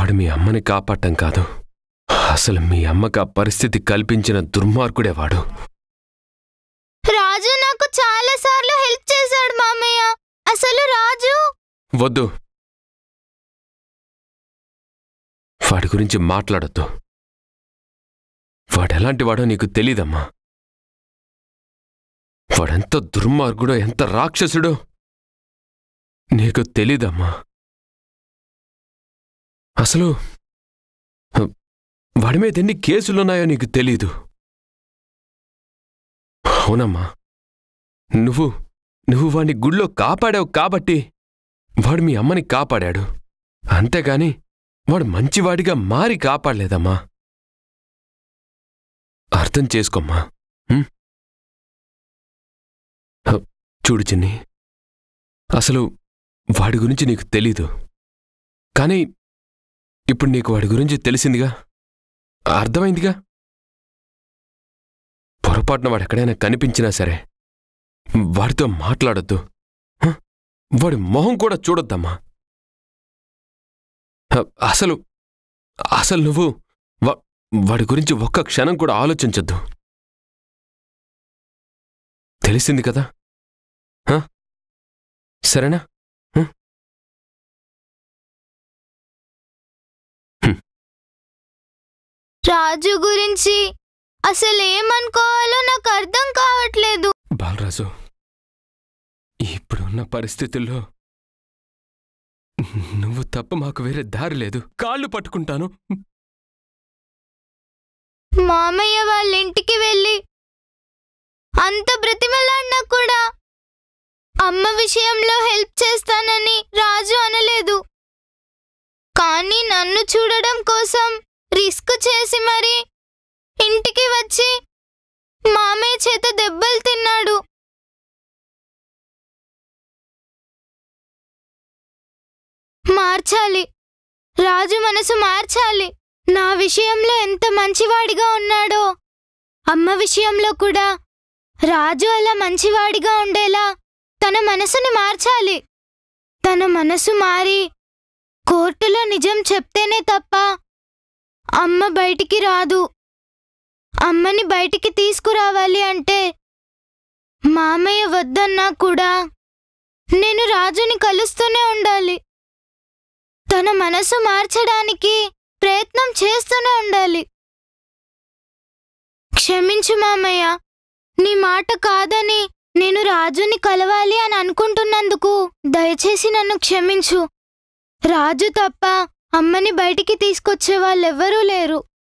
వాడు మీ అమ్మని కాపాడటం కాదు, అసలు మీ అమ్మకి ఆ పరిస్థితి కల్పించిన దుర్మార్గుడే వాడు. రాజు నాకు చాలా సార్లు హెల్ప్ చేశాడు మామయ్య. అసలు రాజు వద్దు, వాడి గురించి మాట్లాడొద్దు. వాడెలాంటి వాడో నీకు తెలీదమ్మా. వాడెంత దుర్మార్గుడో, ఎంత రాక్షసుడో నీకు తెలీదమ్మా. అసలు వాడి మీద ఎన్ని కేసులున్నాయో నీకు తెలీదు. అవునమ్మా, నువ్వు వాడిని గుళ్ళో కాపాడావు కాబట్టి వాడు మీ అమ్మని కాపాడాడు. అంతేగాని వాడు మంచివాడిగా మారి కాపాడలేదమ్మా. అర్థం చేసుకోమ్మా. చూడు చిన్ని, అసలు వాడి గురించి నీకు తెలీదు, కానీ ఇప్పుడు నీకు వాడి గురించి తెలిసిందిగా, అర్థమైందిగా. పొరపాటున వాడెక్కడైనా కనిపించినా సరే వాడితో మాట్లాడొద్దు, వాడి మొహం కూడా చూడొద్దమ్మా. అసలు నువ్వు వాడి గురించి ఒక్క క్షణం కూడా ఆలోచించొద్దు. తెలిసింది కదా? సరేనా? రాజు గురించి అసలేమనుకోవాలో నాకు అర్థం కావట్లేదు. బాలరాజు, ఇప్పుడున్న పరిస్థితుల్లో నువ్వు తప్ప మాకు వేరే దారి లేదు. కాళ్ళు పట్టుకుంటాను. మామయ్య వాళ్ళ ఇంటికి వెళ్ళి అంత బ్రతిమలాడినా కూడా అమ్మ విషయంలో హెల్ప్ చేస్తానని రాజు అనలేదు. కానీ నన్ను చూడడం కోసం రిస్క్ చేసి మరి ఇంటికి వచ్చి మామయ్య చేత దెబ్బలు తిన్నాడు. మార్చాలి, రాజు మనసు మార్చాలి. నా విషయంలో ఎంత మంచివాడిగా ఉన్నాడో అమ్మ విషయంలో కూడా రాజు అలా మంచివాడిగా ఉండేలా తన మనసుని మార్చాలి. తన మనసు మారి కోర్టులో నిజం చెప్తేనే తప్ప అమ్మ బయటికి రాదు. అమ్మని బయటికి తీసుకురావాలి అంటే మామయ్య వద్దన్నా కూడా నేను రాజుని కలుస్తూనే ఉండాలి. తన మనసు మార్చడానికి ప్రయత్నం చేస్తూనే ఉండాలి. క్షమించు మామయ్య, నీ మాట కాదని నేను రాజుని కలవాలి అని అనుకుంటున్నందుకు దయచేసి నన్ను క్షమించు. రాజు తప్ప అమ్మని బయటికి తీసుకొచ్చే వాళ్ళెవ్వరూ లేరు.